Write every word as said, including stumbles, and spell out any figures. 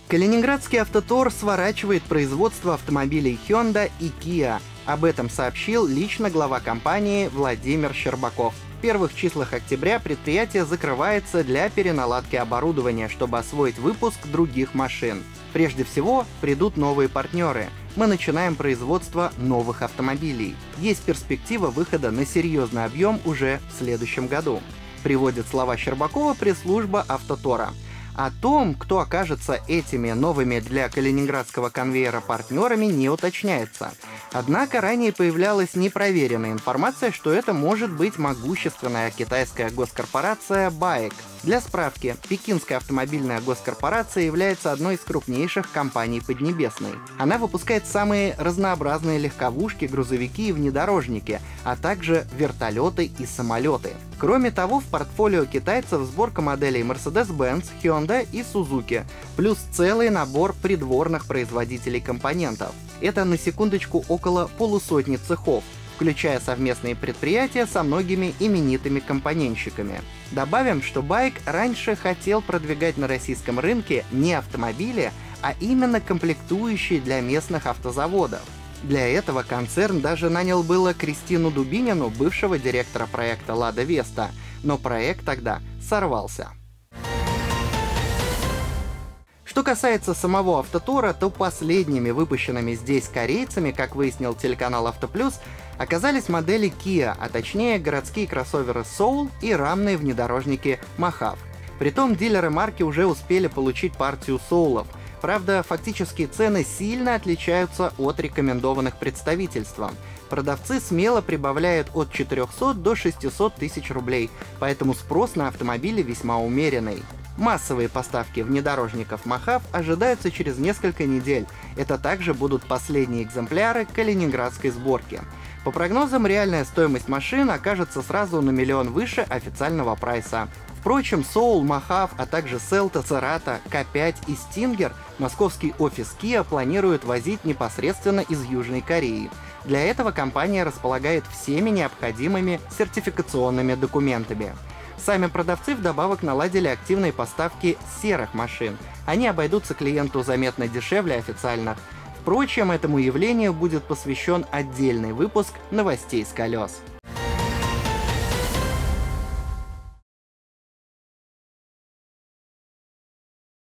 Калининградский автотор сворачивает производство автомобилей Hyundai и Kia. Об этом сообщил лично глава компании Владимир Щербаков. В первых числах октября предприятие закрывается для переналадки оборудования, чтобы освоить выпуск других машин. Прежде всего, придут новые партнеры. Мы начинаем производство новых автомобилей. Есть перспектива выхода на серьезный объем уже в следующем году. Приводит слова Щербакова пресс-служба автотора. О том, кто окажется этими новыми для калининградского конвейера партнерами, не уточняется. Однако ранее появлялась непроверенная информация, что это может быть могущественная китайская госкорпорация байк. Для справки, Пекинская автомобильная госкорпорация является одной из крупнейших компаний Поднебесной. Она выпускает самые разнообразные легковушки, грузовики и внедорожники, а также вертолеты и самолеты. Кроме того, в портфолио китайцев сборка моделей Mercedes-Benz, Hyundai и Suzuki, плюс целый набор придворных производителей компонентов. Это, на секундочку, около полусотни цехов, включая совместные предприятия со многими именитыми компонентщиками. Добавим, что байк раньше хотел продвигать на российском рынке не автомобили, а именно комплектующие для местных автозаводов. Для этого концерн даже нанял было Кристину Дубинину, бывшего директора проекта «Лада Веста», но проект тогда сорвался. Что касается самого автотора, то последними выпущенными здесь корейцами, как выяснил телеканал Автоплюс, оказались модели Kia, а точнее городские кроссоверы Soul и рамные внедорожники Mojave. Притом дилеры марки уже успели получить партию Soul'ов. Правда, фактические цены сильно отличаются от рекомендованных представительством. Продавцы смело прибавляют от четырёхсот до шестисот тысяч рублей, поэтому спрос на автомобили весьма умеренный. Массовые поставки внедорожников Mojave ожидаются через несколько недель. Это также будут последние экземпляры калининградской сборки. По прогнозам, реальная стоимость машин окажется сразу на миллион выше официального прайса. Впрочем, Soul, Mojave, а также Celta, Cerato, К пять и Stinger московский офис Kia планирует возить непосредственно из Южной Кореи. Для этого компания располагает всеми необходимыми сертификационными документами. Сами продавцы вдобавок наладили активные поставки серых машин. Они обойдутся клиенту заметно дешевле официальных. Впрочем, этому явлению будет посвящен отдельный выпуск новостей с колес.